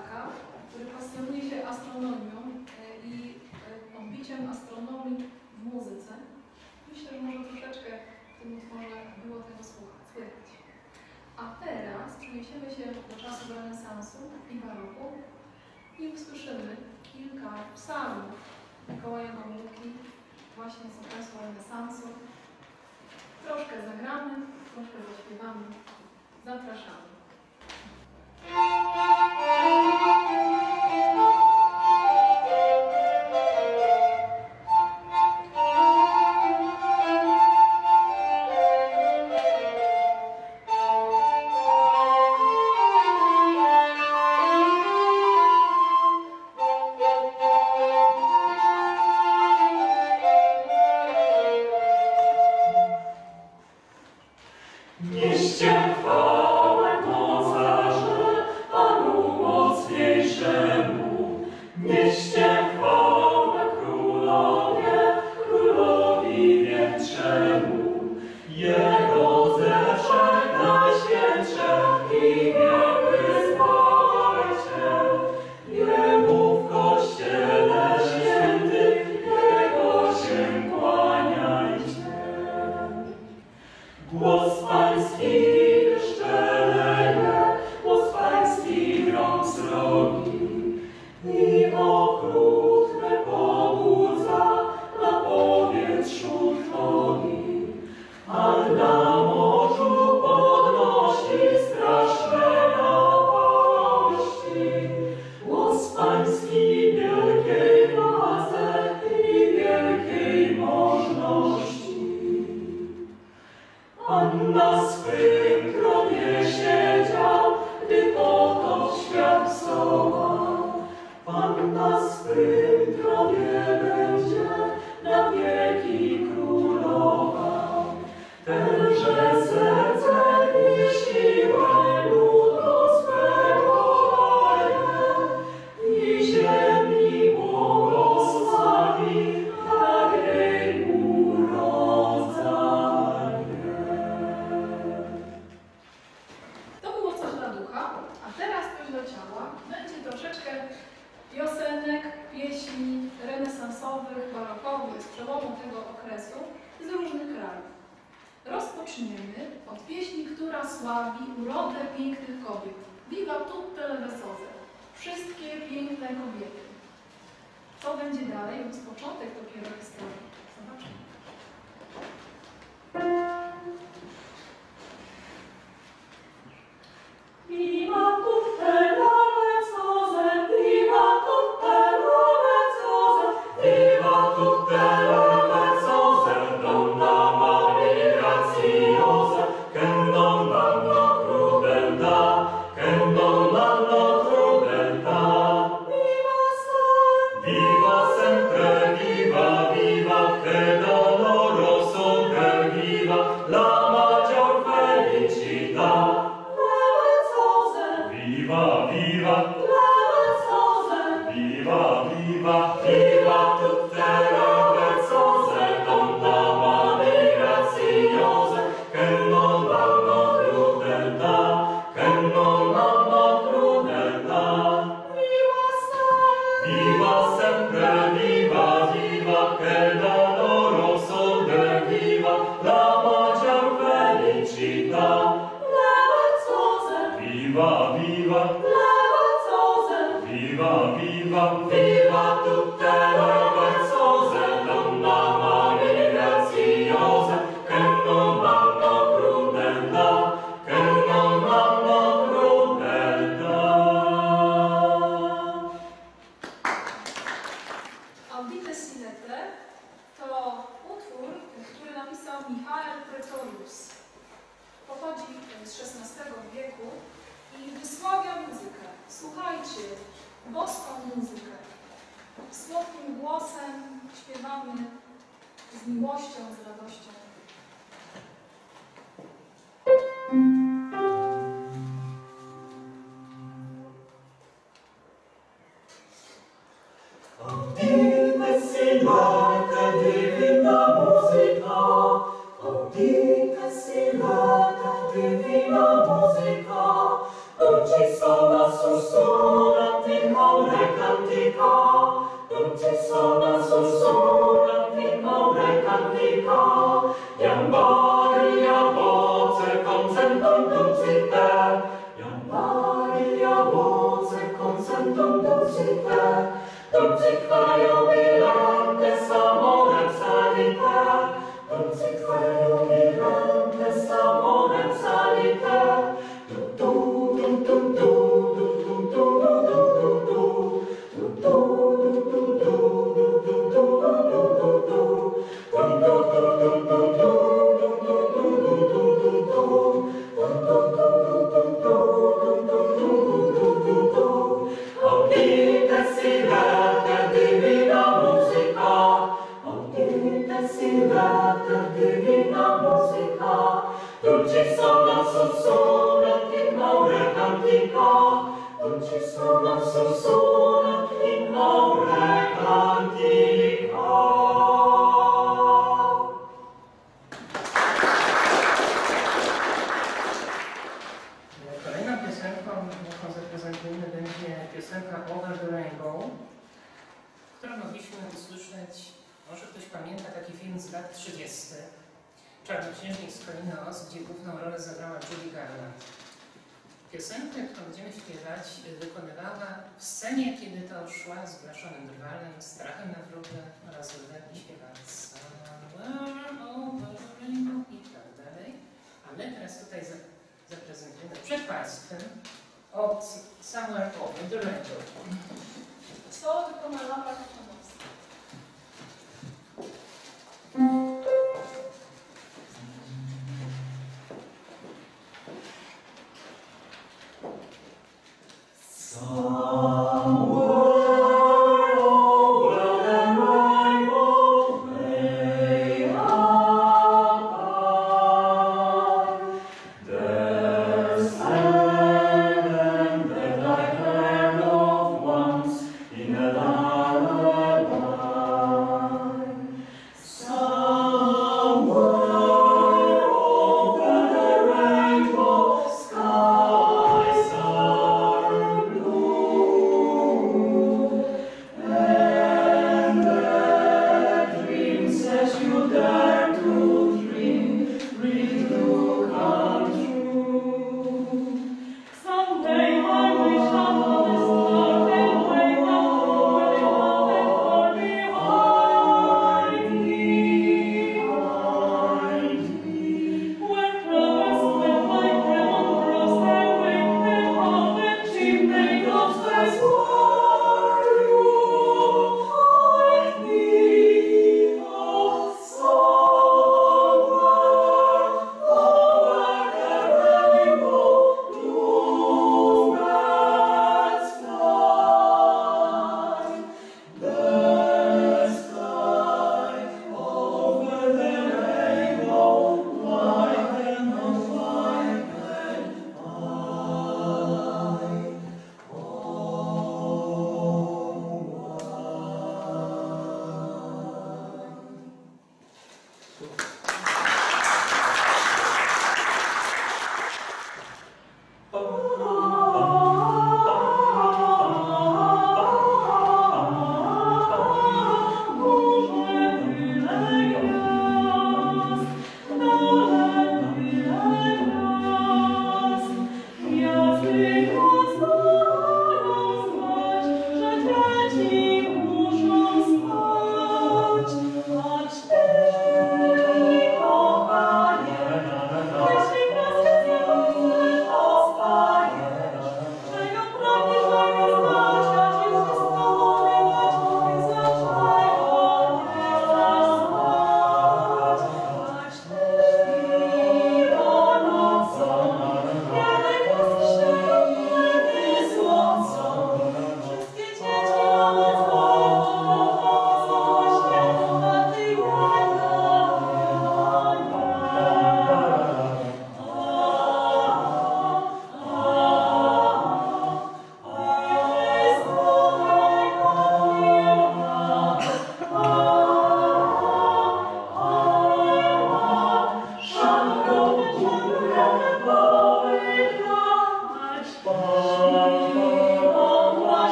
Ptaka, który pasjonuje się astronomią i odbiciem astronomii w muzyce. Myślę, że może troszeczkę w tym utworze było tego słychać. A teraz przeniesiemy się do czasów renesansu i baroku i usłyszymy kilka psalmów Mikołaja Gomułki właśnie z okresu renesansu. Troszkę zagramy, troszkę zaśpiewamy. Zapraszamy. Nieście chwałę mocarze, Panu mocniejszemu. Nieście chwałę królowie, królowi większemu. Jego ze wszech najświętsze imię wyzwalajcie. Jemu w kościele świętym, Jego się kłaniajcie. Głos Pański szczeleje, głos Pański grom srogi i okrutne pobudza na powietrzu trwogi, a na morzu podnosi straszne napaści. Głos Pański wielkiej władze i wielkiej możności. Pan na swym tronie siedział, gdy potop świat zdołał. Pan na swym tronie będzie na wieki królował. Tenże serce i siłę ludu swego daje i ziemi błogosławi na jej urodzenie. A teraz coś do ciała. Będzie troszeczkę piosenek, pieśni renesansowych, barokowych z przełomu tego okresu z różnych krajów. Rozpoczniemy od pieśni, która sławi urodę pięknych kobiet. Viva tutte le bellezze. Wszystkie piękne kobiety. Co będzie dalej? To jest początek dopiero historii. Zobaczymy. Viva tutte le bellezze, viva tutte le bellezze, viva tutte le bellezze, donna Maria graziosa, che non hanno crudeltà, che non hanno crudeltà. Viva sempre, viva, viva, che dolorosamente viva la maggior felicità. Viva, viva, viva, viva, viva tutte le bellezze, donna Maria graziosa, che non hanno crudeltà, che non hanno crudeltà. Viva sempre, viva, viva, che dolorosamente viva la maggior felicità. Viva, viva, viva, viva, viva tutte le bellezze, donna Maria graziosa, che non hanno crudeltà, che non hanno crudeltà. Audite Sinete to utwór, który napisał Michael Pretorius. Pochodzi z XVI wieku i wysławia muzykę. Słuchajcie, boską muzykę. Słodkim głosem śpiewamy z miłością, z radością. Audite Sinete, divina musica, audite Sinete, divina musica, non ci sono sussurra musica, dulcis sonat susurrant in aure cantica, iam varia voce consentum dulcite, iam varia voce consentum dulcite, dulcit quae jubilantes amorem salite, dulcit quae jubilantes amorem salite, Audite silete divina musica, audite silete divina musica, dulcis sonat susurrant in aure cantica, dulcis sonat susurrant in aure cantica. Kolejną piosenką, jaką zaprezentujemy, będzie piosenka Over the Rainbow, którą mogliśmy usłyszeć, może ktoś pamięta taki film z lat 30. Czarnoksiężnik z Krainy Oz, gdzie główną rolę zagrała Judy Garland. Piosenkę, którą będziemy śpiewać, wykonywała w scenie, kiedy to szła z blaszonym drwalem, strachem na wróble oraz i śpiewała Somewhere over the rainbow i tak dalej. A my teraz tutaj zaprezentujemy przed Państwem od Somewhere over the rainbow. Co wykonała